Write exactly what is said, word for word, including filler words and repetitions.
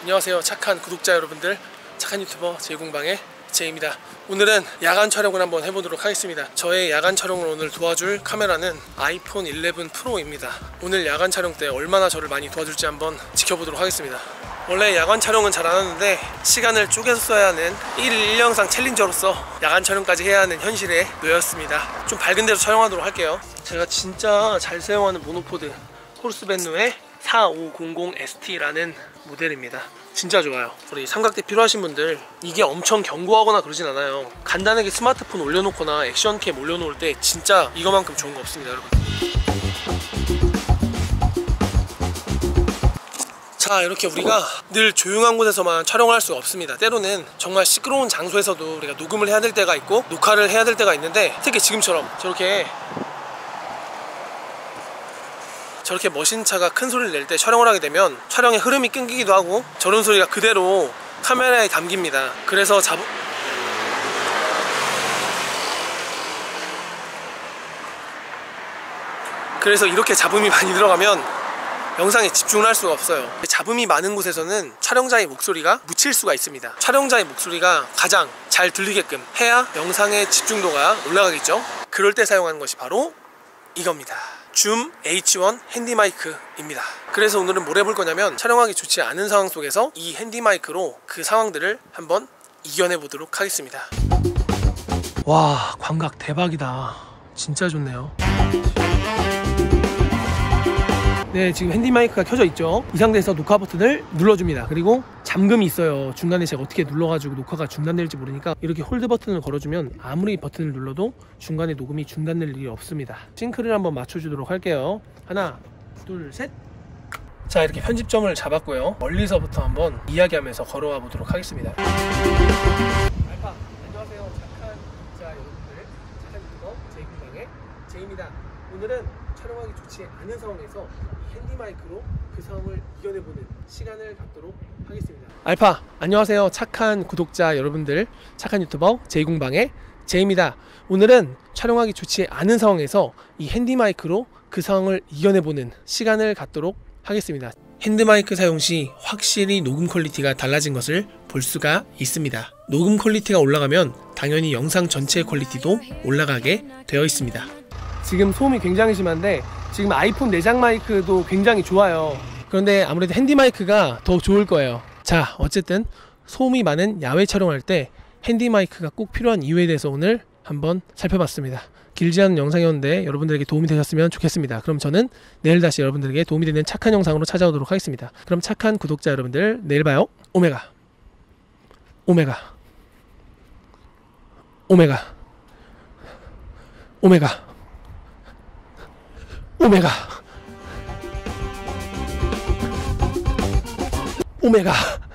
안녕하세요 착한 구독자 여러분들, 착한 유튜버 제이공방의 제이입니다. 오늘은 야간 촬영을 한번 해보도록 하겠습니다. 저의 야간 촬영을 오늘 도와줄 카메라는 아이폰 일레븐 프로입니다. 오늘 야간 촬영 때 얼마나 저를 많이 도와줄지 한번 지켜보도록 하겠습니다. 원래 야간 촬영은 잘 안하는데 시간을 쪼개서 써야 하는 일 일 일 영상 챌린저로서 야간 촬영까지 해야 하는 현실에 놓였습니다. 좀 밝은 데서 촬영하도록 할게요. 제가 진짜 잘 사용하는 모노포드 호르스벤누의 사오공공 에스티라는 모델입니다. 진짜 좋아요. 우리 삼각대 필요하신 분들, 이게 엄청 견고하거나 그러진 않아요. 간단하게 스마트폰 올려놓거나 액션캠 올려놓을 때 진짜 이거만큼 좋은 거 없습니다, 여러분. 자, 이렇게 우리가 늘 조용한 곳에서만 촬영을 할 수가 없습니다. 때로는 정말 시끄러운 장소에서도 우리가 녹음을 해야 될 때가 있고 녹화를 해야 될 때가 있는데, 특히 지금처럼 저렇게 저렇게 멋진 차가 큰 소리를 낼 때 촬영을 하게 되면 촬영의 흐름이 끊기기도 하고 저런 소리가 그대로 카메라에 담깁니다. 그래서 잡... 그래서 이렇게 잡음이 많이 들어가면 영상에 집중을 할 수가 없어요. 잡음이 많은 곳에서는 촬영자의 목소리가 묻힐 수가 있습니다. 촬영자의 목소리가 가장 잘 들리게끔 해야 영상의 집중도가 올라가겠죠. 그럴 때 사용하는 것이 바로 이겁니다. 줌 에이치 원 핸디마이크입니다. 그래서 오늘은 뭘 해볼 거냐면, 촬영하기 좋지 않은 상황 속에서 이 핸디마이크로 그 상황들을 한번 이겨내 보도록 하겠습니다. 와, 광각 대박이다. 진짜 좋네요. 네, 지금 핸디마이크가 켜져 있죠. 이 상태에서 녹화 버튼을 눌러줍니다. 그리고 잠금이 있어요. 중간에 제가 어떻게 눌러가지고 녹화가 중단될지 모르니까 이렇게 홀드 버튼을 걸어주면 아무리 버튼을 눌러도 중간에 녹음이 중단될 일이 없습니다. 싱크를 한번 맞춰주도록 할게요. 하나, 둘, 셋. 자, 이렇게 편집점을 잡았고요. 멀리서부터 한번 이야기하면서 걸어와 보도록 하겠습니다. 알파, 안녕하세요. 착한 구독자 여러분들, 착한 유튜버 제이공방의 제이입니다. 오늘은 촬영하기 좋지 않은 상황에서 핸디마이크로 그 상황을 이겨내보는 시간을 갖도록 하겠습니다. 알파, 안녕하세요. 착한 구독자 여러분들, 착한 유튜버 제이공방의 제이입니다. 오늘은 촬영하기 좋지 않은 상황에서 이 핸디마이크로 그 상황을 이겨내보는 시간을 갖도록 하겠습니다. 핸드마이크 사용 시 확실히 녹음 퀄리티가 달라진 것을 볼 수가 있습니다. 녹음 퀄리티가 올라가면 당연히 영상 전체의 퀄리티도 올라가게 되어 있습니다. 지금 소음이 굉장히 심한데 지금 아이폰 내장 마이크도 굉장히 좋아요. 그런데 아무래도 핸디 마이크가 더 좋을 거예요. 자, 어쨌든 소음이 많은 야외 촬영할 때 핸디 마이크가 꼭 필요한 이유에 대해서 오늘 한번 살펴봤습니다. 길지 않은 영상이었는데 여러분들에게 도움이 되셨으면 좋겠습니다. 그럼 저는 내일 다시 여러분들에게 도움이 되는 착한 영상으로 찾아오도록 하겠습니다. 그럼 착한 구독자 여러분들, 내일 봐요. 오메가 오메가 오메가 오메가 오메가 오메가